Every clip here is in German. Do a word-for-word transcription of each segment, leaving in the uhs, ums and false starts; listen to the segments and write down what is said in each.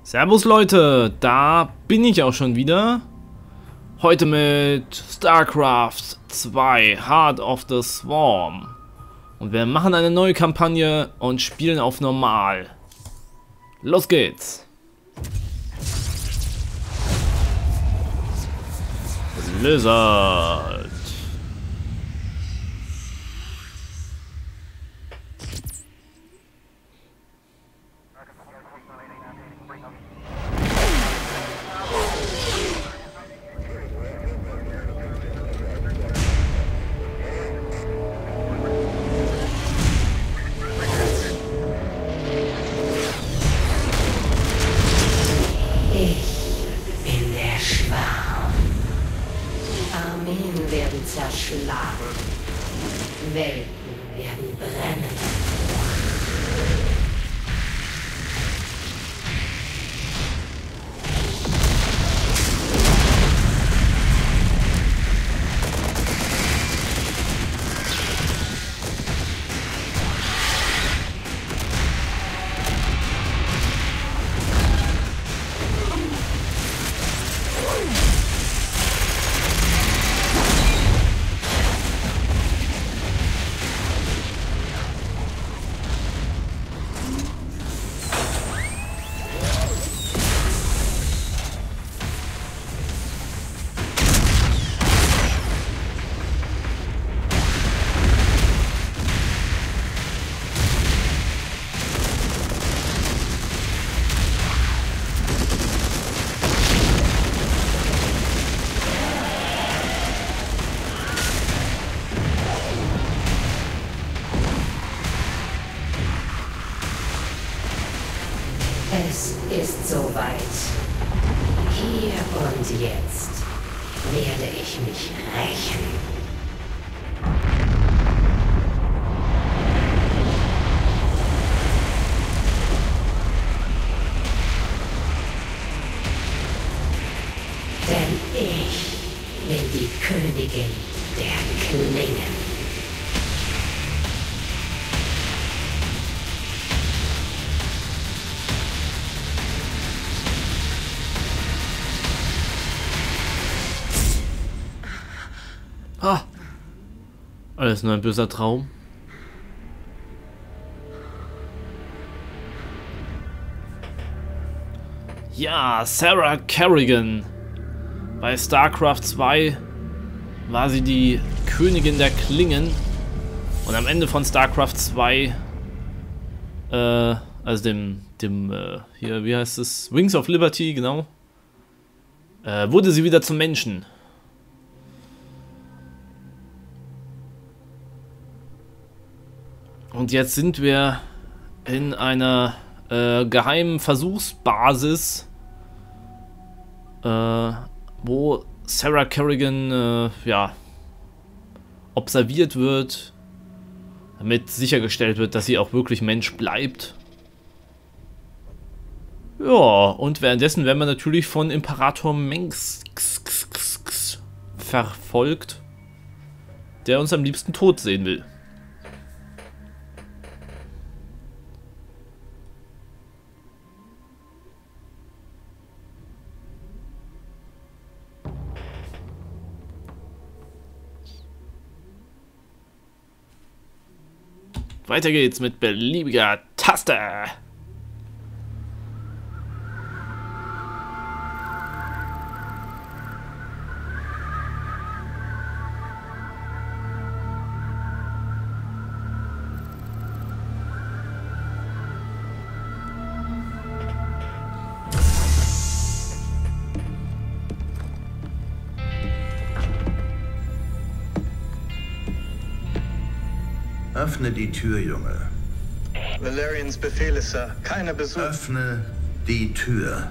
Servus Leute, da bin ich auch schon wieder. Heute mit StarCraft zwei, Heart of the Swarm. Und wir machen eine neue Kampagne und spielen auf normal. Los geht's. Blizzard. Zerschlagen. Welten werden brennen. Es ist soweit. Hier und jetzt werde ich mich rächen. Denn ich bin die Königin der Klingen. Ah, alles nur ein böser Traum. Ja, Sarah Kerrigan. Bei StarCraft zwei war sie die Königin der Klingen. Und am Ende von StarCraft zwei, äh, also dem, dem, äh, hier, wie heißt es? Wings of Liberty, genau. Äh, wurde sie wieder zum Menschen. Und jetzt sind wir in einer äh, geheimen Versuchsbasis, äh, wo Sarah Kerrigan äh, ja, observiert wird, damit sichergestellt wird, dass sie auch wirklich Mensch bleibt. Ja, und währenddessen werden wir natürlich von Imperator Mengs verfolgt, der uns am liebsten tot sehen will. Weiter geht's mit beliebiger Taste. Öffne die Tür, Junge. Valerians Befehle, Sir. Keiner Besuch. Öffne die Tür.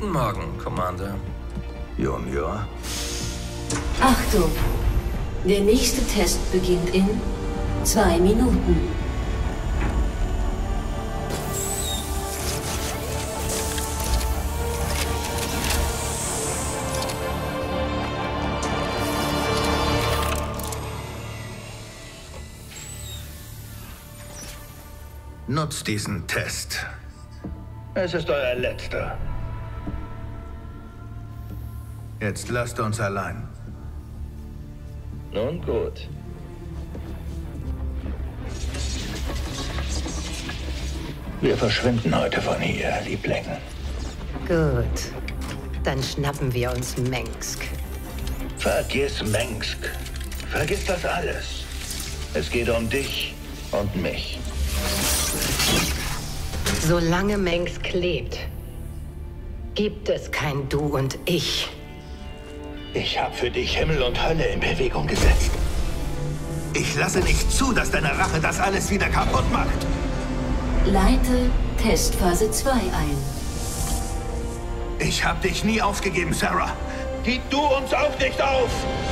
Guten Morgen, Commander. Junior. Achtung! Der nächste Test beginnt in zwei Minuten. Nutzt diesen Test. Es ist euer letzter. Jetzt lasst uns allein. Nun gut. Wir verschwinden heute von hier, Liebling. Gut. Dann schnappen wir uns Mengsk. Vergiss Mengsk. Vergiss das alles. Es geht um dich und mich. Solange Mengsk lebt, gibt es kein Du und Ich. Ich habe für dich Himmel und Hölle in Bewegung gesetzt. Ich lasse nicht zu, dass deine Rache das alles wieder kaputt macht. Leite Testphase zwei ein. Ich hab dich nie aufgegeben, Sarah. Gib du uns auch nicht auf!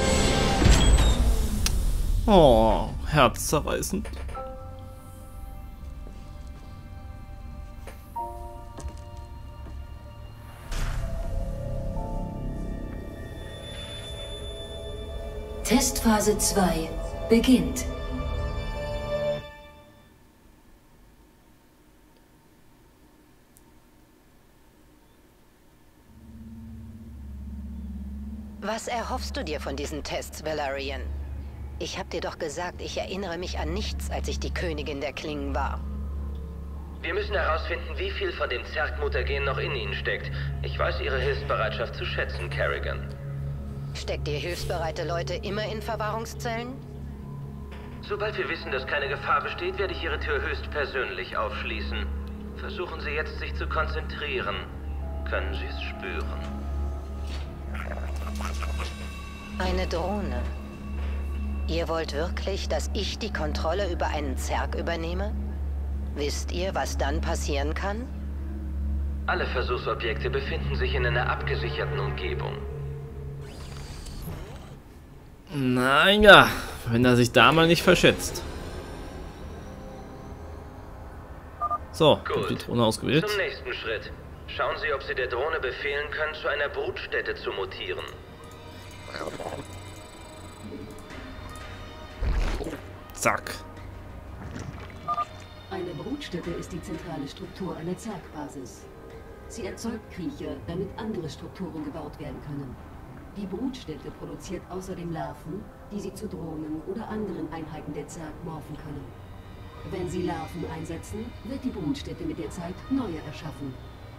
Oh, herzzerreißend. Testphase zwei beginnt. Was erhoffst du dir von diesen Tests, Valerian? Ich hab dir doch gesagt, ich erinnere mich an nichts, als ich die Königin der Klingen war. Wir müssen herausfinden, wie viel von dem Zerg-Mutagen noch in ihnen steckt. Ich weiß Ihre Hilfsbereitschaft zu schätzen, Kerrigan. Steckt ihr hilfsbereite Leute immer in Verwahrungszellen? Sobald wir wissen, dass keine Gefahr besteht, werde ich Ihre Tür höchstpersönlich aufschließen. Versuchen Sie jetzt, sich zu konzentrieren. Können Sie es spüren? Eine Drohne. Ihr wollt wirklich, dass ich die Kontrolle über einen Zerg übernehme? Wisst ihr, was dann passieren kann? Alle Versuchsobjekte befinden sich in einer abgesicherten Umgebung. Naja, wenn er sich da mal nicht verschätzt. So, Gut. die Drohne ausgewählt. Zum nächsten Schritt. Schauen Sie, ob Sie der Drohne befehlen können, zu einer Brutstätte zu mutieren. Zack. Eine Brutstätte ist die zentrale Struktur einer Zergbasis. Sie erzeugt Kriecher, damit andere Strukturen gebaut werden können. Die Brutstätte produziert außerdem Larven, die sie zu Drohnen oder anderen Einheiten der Zerg morphen können. Wenn sie Larven einsetzen, wird die Brutstätte mit der Zeit neue erschaffen.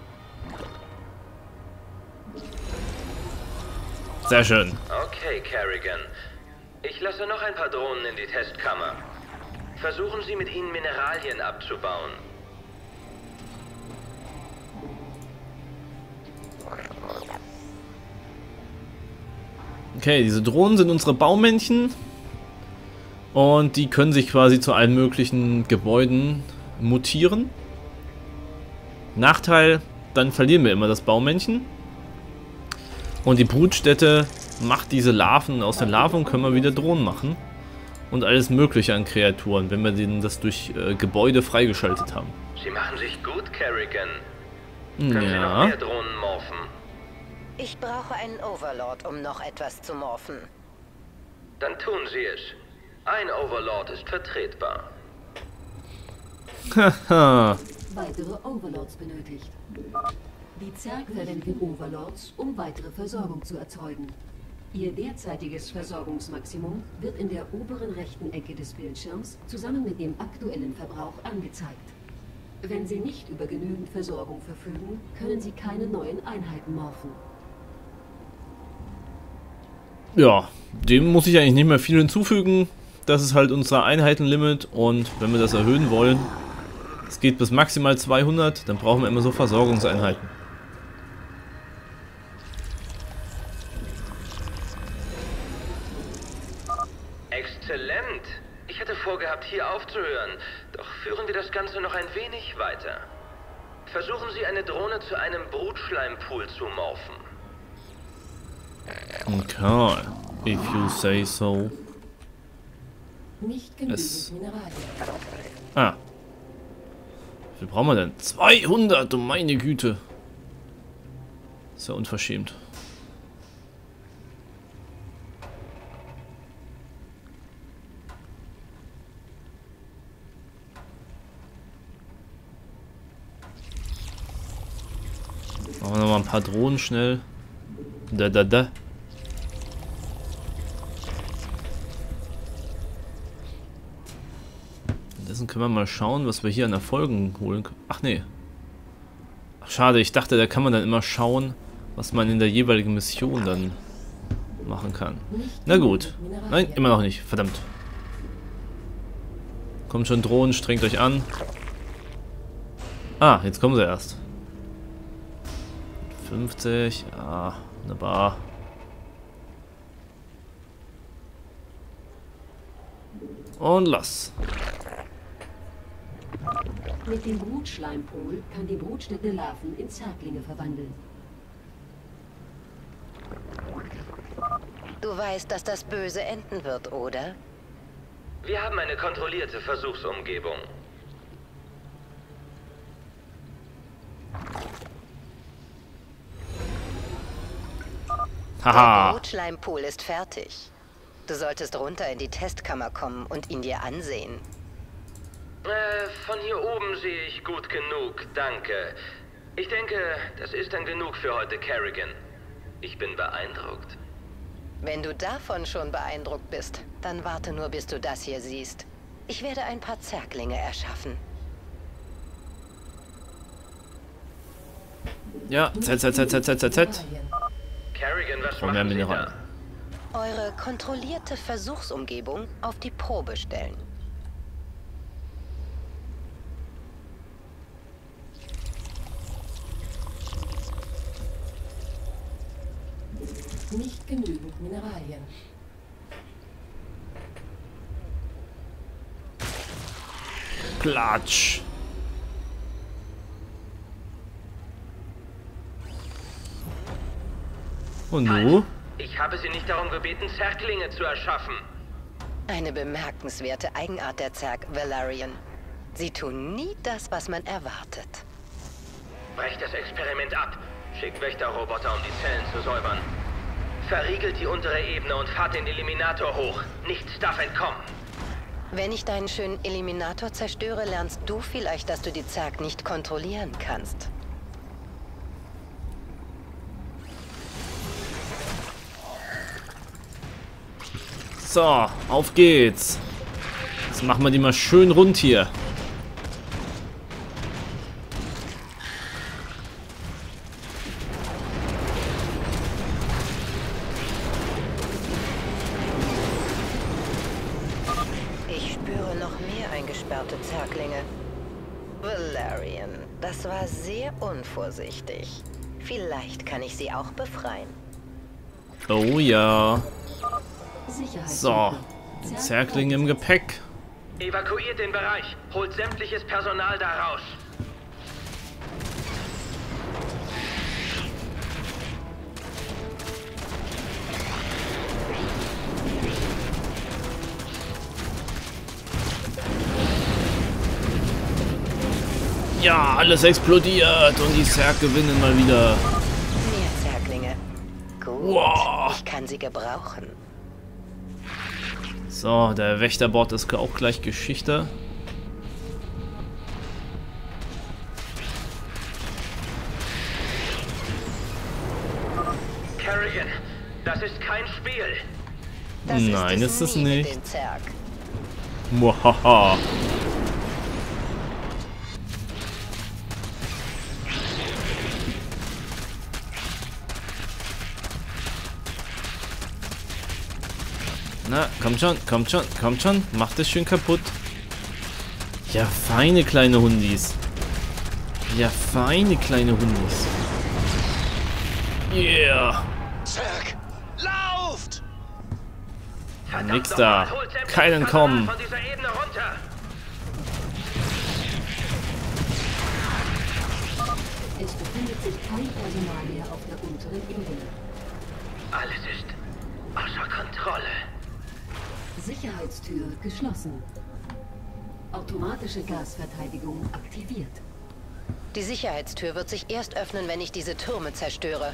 Sehr schön. Okay, Kerrigan. Ich lasse noch ein paar Drohnen in die Testkammer. Versuchen Sie, mit ihnen Mineralien abzubauen. Okay, diese Drohnen sind unsere Baumännchen. Und die können sich quasi zu allen möglichen Gebäuden mutieren. Nachteil, dann verlieren wir immer das Baumännchen. Und die Brutstätte macht diese Larven. Aus den Larven können wir wieder Drohnen machen. Und alles mögliche an Kreaturen, wenn wir denen das durch äh, Gebäude freigeschaltet haben. Sie machen sich gut, Kerrigan. Können Sie noch Ja. mehr Drohnen morphen? Ich brauche einen Overlord, um noch etwas zu morphen. Dann tun Sie es. Ein Overlord ist vertretbar. Haha. Weitere Overlords benötigt. Die Zerg verwenden Overlords, um weitere Versorgung zu erzeugen. Ihr derzeitiges Versorgungsmaximum wird in der oberen rechten Ecke des Bildschirms zusammen mit dem aktuellen Verbrauch angezeigt. Wenn Sie nicht über genügend Versorgung verfügen, können Sie keine neuen Einheiten morphen. Ja, dem muss ich eigentlich nicht mehr viel hinzufügen. Das ist halt unser Einheitenlimit und wenn wir das erhöhen wollen, es geht bis maximal zweihundert, dann brauchen wir immer so Versorgungseinheiten. Exzellent! Ich hatte vorgehabt, hier aufzuhören, doch führen wir das Ganze noch ein wenig weiter. Versuchen Sie, eine Drohne zu einem Brutschleimpool zu morphen. Okay, if you say so. Nicht genügend Es- Mineralien. Ah. Wie viel brauchen wir denn? zweihundert, um meine Güte. Ist ja unverschämt. Machen wir noch mal ein paar Drohnen schnell. Da, da, da. Dessen können wir mal schauen, was wir hier an Erfolgen holen können. Ach nee. Ach, schade, ich dachte, da kann man dann immer schauen, was man in der jeweiligen Mission dann machen kann. Na gut. Nein, immer noch nicht. Verdammt. Kommt schon Drohnen, strengt euch an. Ah, jetzt kommen sie erst. fünfzig, ja, wunderbar. Und los. Mit dem Brutschleimpool kann die Brutstätte Larven in Zerglinge verwandeln. Du weißt, dass das böse enden wird, oder? Wir haben eine kontrollierte Versuchsumgebung. Der Haha. Brutschleimpool ist fertig. Du solltest runter in die Testkammer kommen und ihn dir ansehen. Äh, von hier oben sehe ich gut genug, danke. Ich denke, das ist dann genug für heute, Kerrigan. Ich bin beeindruckt. Wenn du davon schon beeindruckt bist, dann warte nur, bis du das hier siehst. Ich werde ein paar Zerglinge erschaffen. Ja, Z, Z, Z, Z, Z, Z, Z. Kerrigan, was Und mehr machen Sie Mineralien. da? Eure kontrollierte Versuchsumgebung auf die Probe stellen. Nicht genügend Mineralien. Platsch. Und nu? Ich habe Sie nicht darum gebeten, Zerglinge zu erschaffen. Eine bemerkenswerte Eigenart der Zerg Valerian. Sie tun nie das, was man erwartet. Brecht das Experiment ab. Schickt Wächterroboter, um die Zellen zu säubern. Verriegelt die untere Ebene und fahrt den Eliminator hoch. Nichts darf entkommen. Wenn ich deinen schönen Eliminator zerstöre, lernst du vielleicht, dass du die Zerg nicht kontrollieren kannst. So, auf geht's. Jetzt machen wir die mal schön rund hier. Ich spüre noch mehr eingesperrte Zerglinge. Valerian, das war sehr unvorsichtig. Vielleicht kann ich sie auch befreien. Oh ja. Sicherheitssuche. So, Zerglinge im Gepäck. Evakuiert den Bereich. Holt sämtliches Personal da raus. Ja, alles explodiert und die Zerg gewinnen mal wieder. Mehr Zerglinge. Gut, Wow. ich kann sie gebrauchen. So, der Wächterbord ist auch gleich Geschichte. Kerrigan, das ist kein Spiel. Das Nein, ist ist es es nie nicht. mit den Zerg. Muhaha. Na, kommt schon, kommt schon, kommt schon. Macht es schön kaputt. Ja, feine kleine Hundis. Ja, feine kleine Hundis. Yeah. Zerg, lauft! Verdammt Nix noch da. mal, holt sämtliches Keinen Personal kommen. Von dieser Ebene runter. sich kein Personal mehr auf der unteren Ebene. Alles ist außer Kontrolle. Sicherheitstür geschlossen. Automatische Gasverteidigung aktiviert. Die Sicherheitstür wird sich erst öffnen, wenn ich diese Türme zerstöre.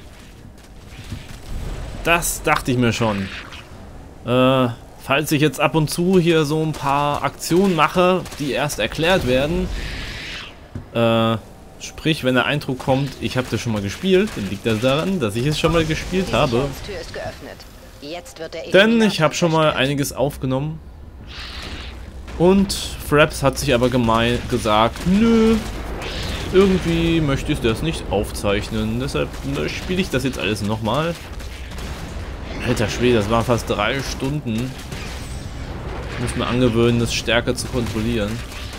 Das dachte ich mir schon. Äh, falls ich jetzt ab und zu hier so ein paar Aktionen mache, die erst erklärt werden, äh, sprich, wenn der Eindruck kommt, ich habe das schon mal gespielt, dann liegt das daran, dass ich es schon mal gespielt Die habe. Sicherheitstür ist geöffnet. Jetzt wird der Denn Eliminator ich habe schon mal zerstört. einiges aufgenommen. Und Fraps hat sich aber gemein gesagt, nö, irgendwie möchte ich das nicht aufzeichnen. Deshalb spiele ich das jetzt alles nochmal. Alter Schwede, das waren fast drei Stunden. Ich muss mir angewöhnen, das stärker zu kontrollieren.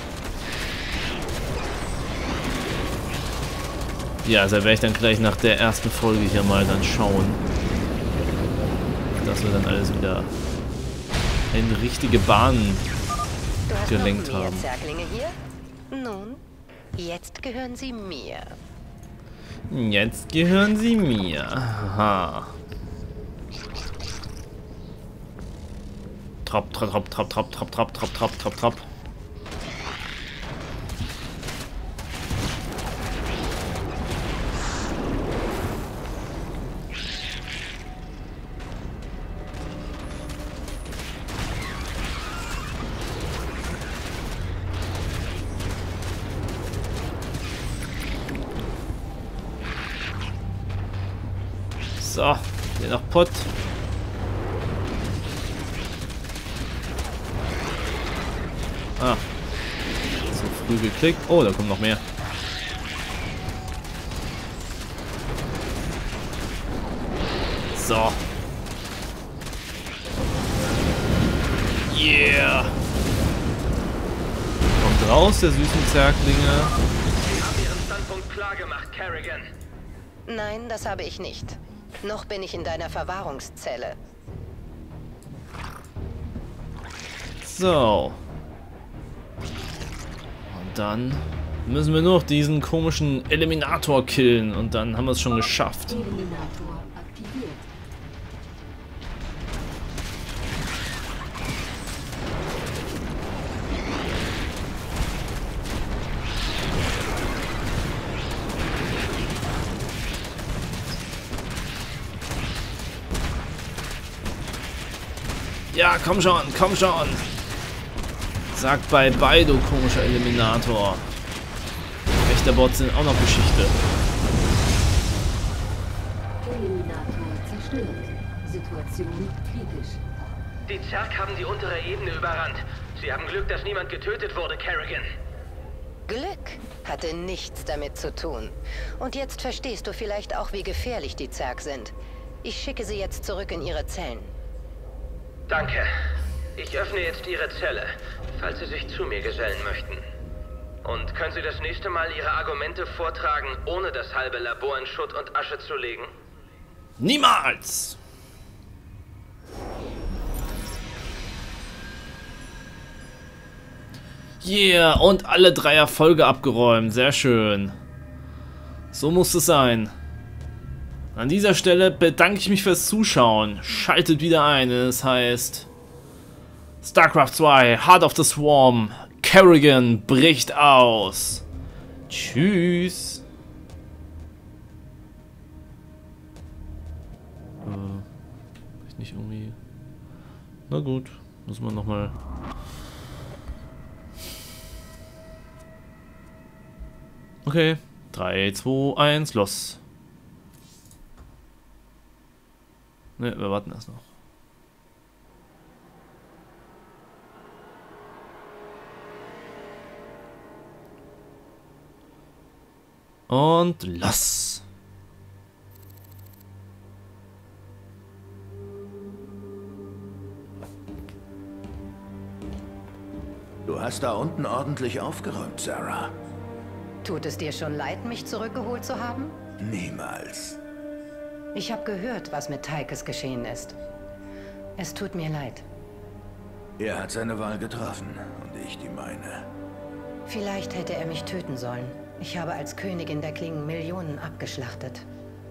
Ja, also werde ich dann gleich nach der ersten Folge hier mal dann schauen, dass wir dann alles wieder in richtige Bahnen Du hast gelenkt noch mehr haben. Zerglinge hier? Nun, jetzt gehören sie mir. Jetzt gehören sie mir. Aha. Trop, trop, trop, trop, trop, trop, trop, trop, trop, trop, trop. So, hier noch Pott. Ah. Zu früh geklickt. Oh, da kommt noch mehr. So. Yeah. Kommt raus, der süßen Zerglinge. Sie haben Ihren Standpunkt klar gemacht, Kerrigan. Nein, das habe ich nicht. Noch bin ich in deiner Verwahrungszelle. So. Und dann müssen wir nur noch diesen komischen Eliminator killen und dann haben wir es schon geschafft. Eliminator aktiviert. Ja, komm schon, komm schon. Sag bye bye, du komischer Eliminator. Wächterbots sind auch noch Geschichte. Eliminator zerstört. Situation kritisch. Die Zerg haben die untere Ebene überrannt. Sie haben Glück, dass niemand getötet wurde, Kerrigan. Glück hatte nichts damit zu tun. Und jetzt verstehst du vielleicht auch, wie gefährlich die Zerg sind. Ich schicke sie jetzt zurück in ihre Zellen. Danke. Ich öffne jetzt Ihre Zelle, falls Sie sich zu mir gesellen möchten. Und können Sie das nächste Mal Ihre Argumente vortragen, ohne das halbe Labor in Schutt und Asche zu legen? Niemals! Yeah, und alle drei Erfolge abgeräumt. Sehr schön. So muss es sein. An dieser Stelle bedanke ich mich fürs Zuschauen. Schaltet wieder ein, das heißt StarCraft zwei, Heart of the Swarm, Kerrigan bricht aus. Tschüss. Äh, ich nicht irgendwie... Na gut, muss man nochmal... Okay, drei, zwei, eins, los. Ne, wir warten erst noch. Und los. Du hast da unten ordentlich aufgeräumt, Sarah. Tut es dir schon leid, mich zurückgeholt zu haben? Niemals. Ich habe gehört, was mit Tykes geschehen ist. Es tut mir leid. Er hat seine Wahl getroffen und ich die meine. Vielleicht hätte er mich töten sollen. Ich habe als Königin der Klingen Millionen abgeschlachtet.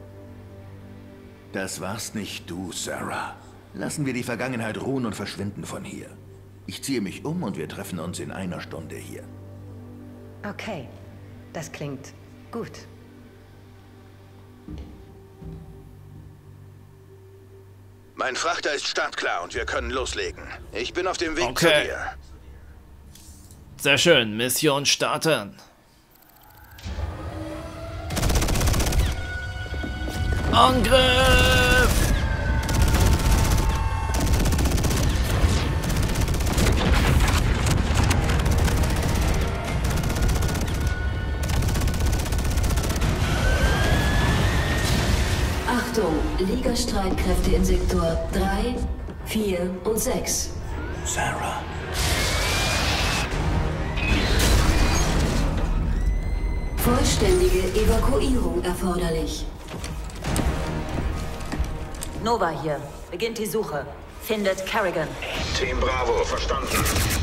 Das warst nicht du, Sarah. Lassen wir die Vergangenheit ruhen und verschwinden von hier. Ich ziehe mich um und wir treffen uns in einer Stunde hier. Okay, das klingt gut. Mein Frachter ist startklar und wir können loslegen. Ich bin auf dem Weg Okay. zu dir. Sehr schön, Mission starten. Angriff! Achtung, Liga-Streitkräfte in Sektor drei, vier und sechs. Sarah. Vollständige Evakuierung erforderlich. Nova hier. Beginnt die Suche. Findet Kerrigan. Team Bravo, verstanden.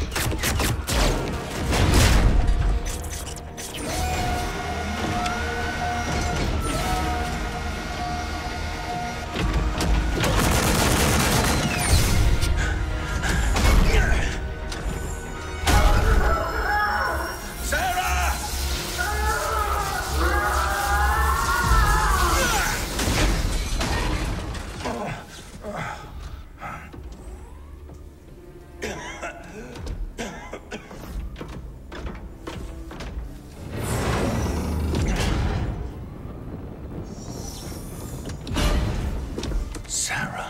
Sarah.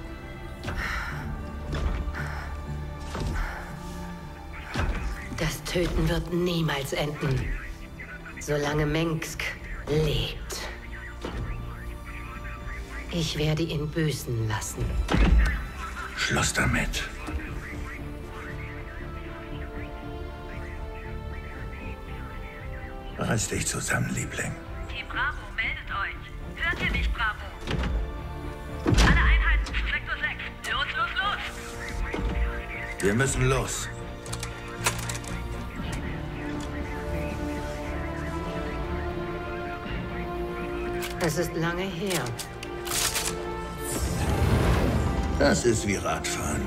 Das Töten wird niemals enden. Solange Mengsk lebt. Ich werde ihn büßen lassen. Schluss damit. Reiß dich zusammen, Liebling. Team Bravo, meldet euch. Hört ihr nicht, Bravo? Alle Einheiten zu Sektor sechs. Los, los, los! Wir müssen los. Es ist lange her. Das ist wie Radfahren.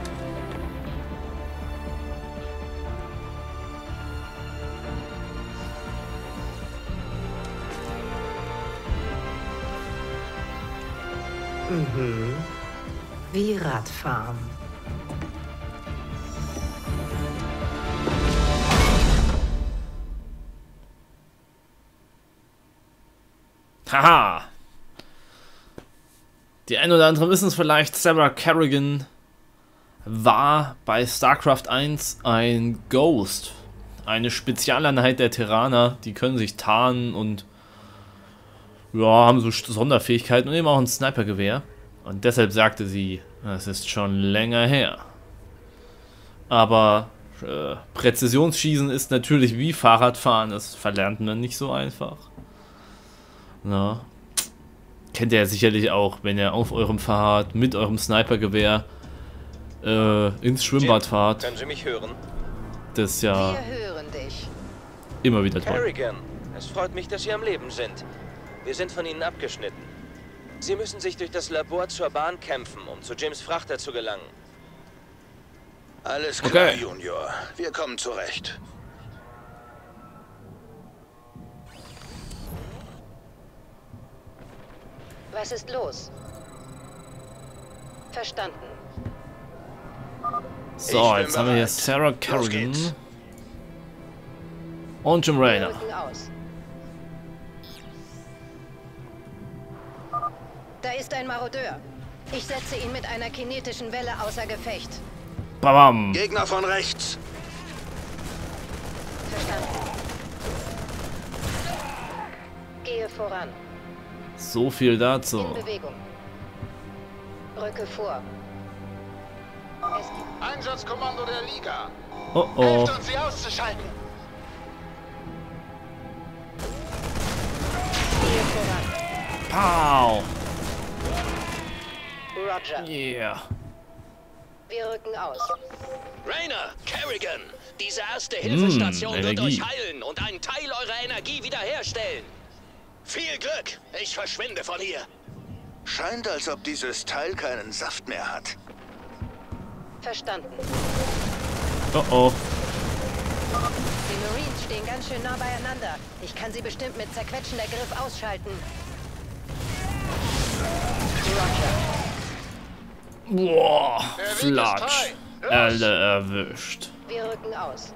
Mhm. Wie Radfahren. Haha. Die einen oder anderen wissen es vielleicht, Sarah Kerrigan war bei StarCraft eins ein Ghost. Eine Spezialeinheit der Terraner, die können sich tarnen und ja, haben so Sonderfähigkeiten und eben auch ein Snipergewehr. Und deshalb sagte sie, es ist schon länger her. Aber äh, Präzisionsschießen ist natürlich wie Fahrradfahren, das verlernt man nicht so einfach. Na, kennt ihr ja sicherlich auch, wenn ihr auf eurem Fahrrad mit eurem Snipergewehr äh, ins Schwimmbad Jim, fahrt. können Sie mich hören? Das ist ja Wir hören dich. immer wieder toll. Kerrigan, es freut mich, dass Sie am Leben sind. Wir sind von Ihnen abgeschnitten. Sie müssen sich durch das Labor zur Bahn kämpfen, um zu Jims Frachter zu gelangen. Alles klar, Okay. Junior. Wir kommen zurecht. Was ist los? Verstanden. So, Ich bin jetzt haben wir hier bereit. Sarah Los Kerrigan geht's. und Jim Wir Raynor. rücken aus. Da ist ein Marodeur. Ich setze ihn mit einer kinetischen Welle außer Gefecht. Babam. Gegner von rechts. Verstanden. Gehe voran. So viel dazu. In Bewegung. Rücke vor. Es Einsatzkommando der Liga. Oh oh. Hilft uns, sie auszuschalten. Gehe voran. Pow. Roger. Yeah. Wir rücken aus. Raynor, Kerrigan, Diese Erste-Hilfe-Station Hm, wird Energie. euch heilen und einen Teil eurer Energie wiederherstellen. Viel Glück, ich verschwinde von hier. Scheint, als ob dieses Teil keinen Saft mehr hat. Verstanden. Oh oh. Die Marines stehen ganz schön nah beieinander. Ich kann sie bestimmt mit zerquetschender Griff ausschalten. Roger. Boah, Flatsch. Alle erwischt. Wir rücken aus.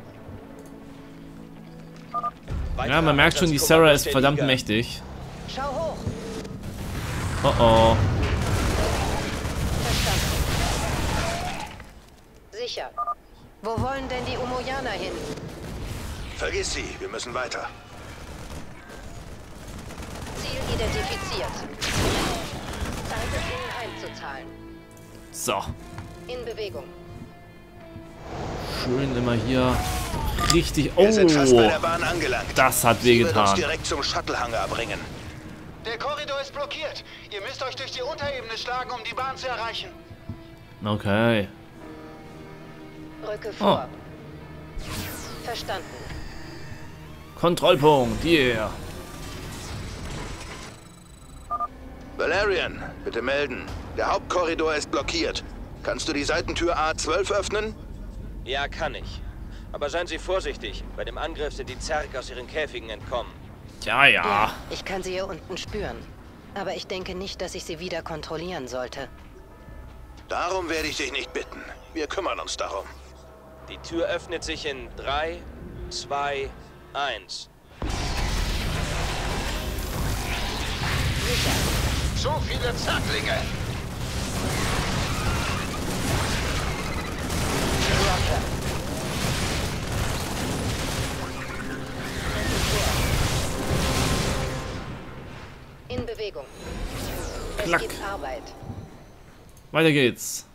Ja, man merkt schon, die Sarah ist verdammt mächtig. Schau hoch. Oh oh. Verstanden. Sicher. Wo wollen denn die Umoyaner hin? Vergiss sie, wir müssen weiter. Ziel identifiziert. Zeit es ihnen heimzuzahlen. So. In Bewegung. Schön immer hier richtig... Oh, Wir sind fast bei der Bahn angelangt. das hat Sie wird uns wehgetan. direkt zum Shuttle-Hangar bringen. Der Korridor ist blockiert. Ihr müsst euch durch die Unterebene schlagen, um die Bahn zu erreichen. Okay. Rücke vor. Oh. Verstanden. Kontrollpunkt, yeah. Valerian, bitte melden. Der Hauptkorridor ist blockiert. Kannst du die Seitentür A zwölf öffnen? Ja, kann ich. Aber seien Sie vorsichtig. Bei dem Angriff sind die Zerg aus ihren Käfigen entkommen. Ja, ja. Ja, ich kann sie hier unten spüren. Aber ich denke nicht, dass ich sie wieder kontrollieren sollte. Darum werde ich dich nicht bitten. Wir kümmern uns darum. Die Tür öffnet sich in drei, zwei, eins. So viele Zerglinge. In Bewegung. Es Klack. gibt Arbeit. Weiter geht's.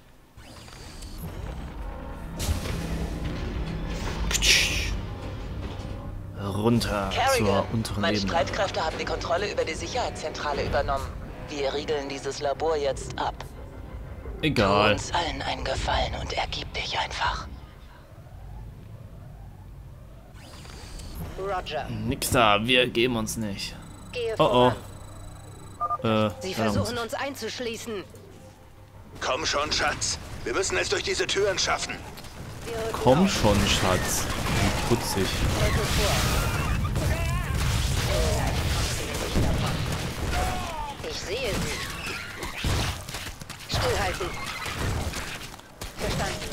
Runter zur Kerrigan, unteren meine Ebene. Streitkräfte haben die Kontrolle über die Sicherheitszentrale übernommen. Wir riegeln dieses Labor jetzt ab. Tu Egal. uns allen einen Gefallen und ergib dich einfach. Roger. Nix da, wir geben uns nicht. Gehe Oh voran. oh. Äh, Sie verdammt. versuchen uns einzuschließen. Komm schon, Schatz. Wir müssen es durch diese Türen schaffen. Wir rücken Komm auf. schon, Schatz. Wie putzig. Rücke vor. Ich sehe sie. Stillhalten. Verstanden.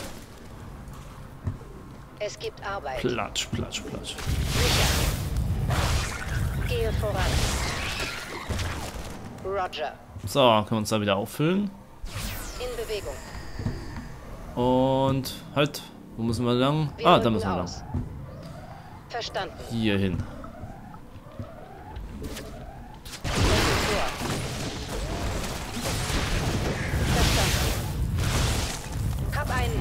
Es gibt Arbeit. Platsch, platsch, platsch. Sicher. Gehe voran. Roger. So, können wir uns da wieder auffüllen. In Bewegung. Und halt, wo müssen wir lang? Wir Ah, da rücken müssen wir aus. lang. Verstanden. Hier hin. Rücken vor. Verstanden. Hab einen.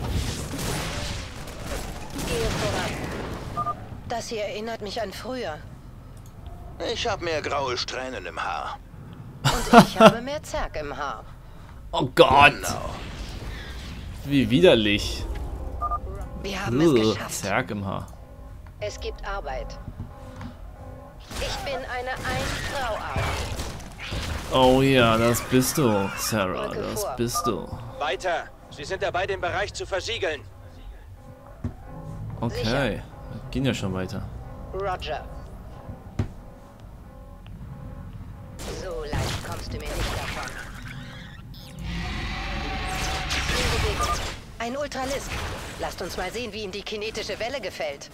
Gehe voran. Das hier erinnert mich an früher. Ich habe mehr graue Strähnen im Haar. Und ich habe mehr Zerg im Haar. Oh Gott! Genau. Wie widerlich. Wir haben es Ugh, geschafft. Zerg im Haar. Es gibt Arbeit. Ich bin eine Ein-Frau-Armee. Oh ja, das bist du, Sarah. Rücke Das vor. bist du. Weiter! Sie sind dabei, den Bereich zu versiegeln. Okay. Sicher. Wir gehen ja schon weiter. Roger. So leicht kommst du mir nicht davon. In Bewegung. Ein Ultralisk. Lasst uns mal sehen, wie ihm die kinetische Welle gefällt.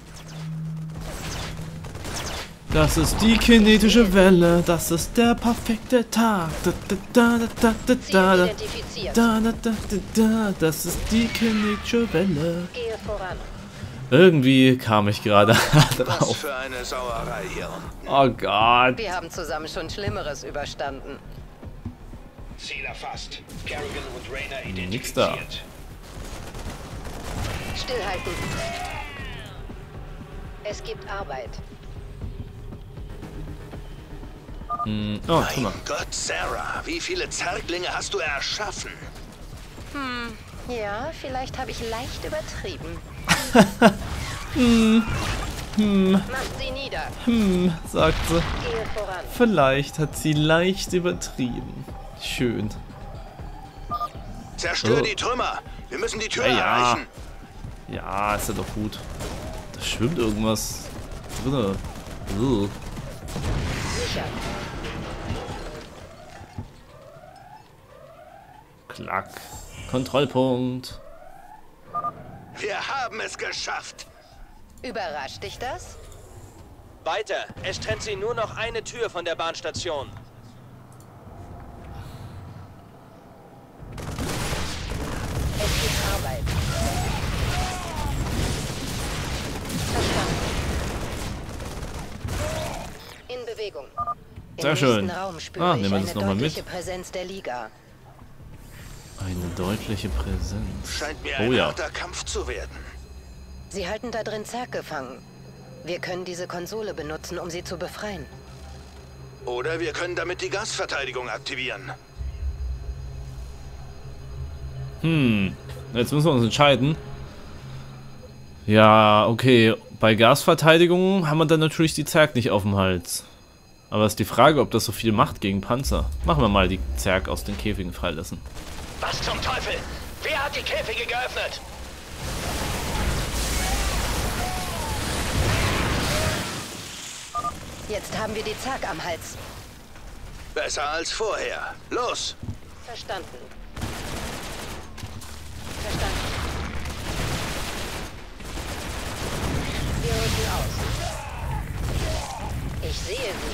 Das ist die kinetische Welle. Das ist der perfekte Tag. Da, da, da, da, da, Ziel da, da, identifiziert. da, da, da, da, da. Das ist die kinetische Welle. Gehe voran. Irgendwie kam ich gerade Was drauf. für eine Sauerei hier unten. Oh Gott. Wir haben zusammen schon Schlimmeres überstanden. Ziel erfasst. Kerrigan und Rayner Nix da. identifiziert. Stillhalten. Es gibt Arbeit. Hm. Oh, guck mal. Mein Gott, Sarah, wie viele Zerglinge hast du erschaffen? Ja, vielleicht habe ich leicht übertrieben. hm. Hm. Macht sie nieder. Hm, sagt sie. Gehe voran. Vielleicht hat sie leicht übertrieben. Schön. Zerstör oh. die Trümmer. Wir müssen die Tür ja, ja. erreichen. Ja, ist ja doch gut. Da schwimmt irgendwas drin. Oh. Sicher. Klack. Kontrollpunkt. Wir haben es geschafft. Überrascht dich das? Weiter. Es trennt sie nur noch eine Tür von der Bahnstation. Es gibt Arbeit. Verstanden. In Bewegung. Im Sehr schön. nächsten Raum spüre Ah, ich nehmen wir eine das nochmal deutliche mit. Präsenz der Liga. Eine deutliche Präsenz. Scheint mir oh ein ja. harter Kampf zu werden. Sie halten da drin Zerg gefangen. Wir können diese Konsole benutzen, um sie zu befreien. Oder wir können damit die Gasverteidigung aktivieren. Hm, jetzt müssen wir uns entscheiden. Ja, okay. Bei Gasverteidigung haben wir dann natürlich die Zerg nicht auf dem Hals. Aber ist die Frage, ob das so viel macht gegen Panzer. Machen wir mal die Zerg aus den Käfigen freilassen. Was zum Teufel? Wer hat die Käfige geöffnet? Jetzt haben wir die Zerg am Hals. Besser als vorher. Los! Verstanden. Verstanden. Wir rücken aus. Ich sehe sie.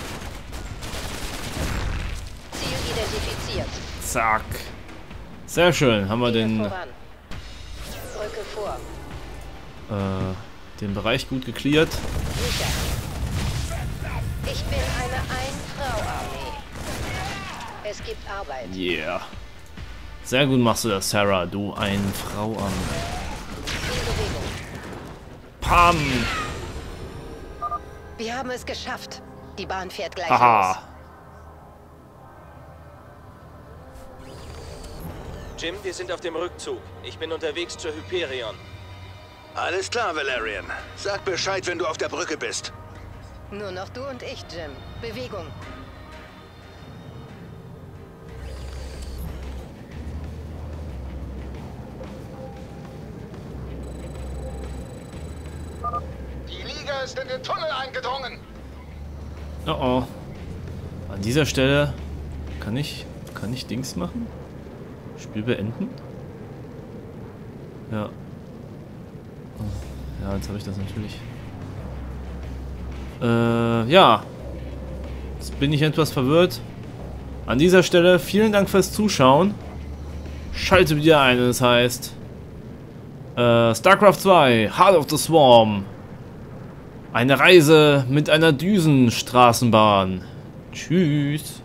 Ziel identifiziert. Zack. Sehr schön. Haben wir den, Voran. Rücke vor. äh, den Bereich gut geklärt. Sicher. Ich bin eine Ein-Frau-Armee. Es gibt Arbeit. Yeah. Sehr gut machst du das, Sarah. Du ein Frau an. In Bewegung. Pam! Wir haben es geschafft. Die Bahn fährt gleich Haha. los. Jim, wir sind auf dem Rückzug. Ich bin unterwegs zur Hyperion. Alles klar, Valerian. Sag Bescheid, wenn du auf der Brücke bist. Nur noch du und ich, Jim. Bewegung. Die Liga ist in den Tunnel eingedrungen. Oh oh. An dieser Stelle kann ich, kann ich Dings machen? Spiel beenden? Ja. Oh, ja, jetzt habe ich das natürlich. Äh, ja. Jetzt bin ich etwas verwirrt. An dieser Stelle vielen Dank fürs Zuschauen. Schalte wieder ein, das heißt äh, StarCraft zwei, Heart of the Swarm. Eine Reise mit einer Düsenstraßenbahn. Tschüss.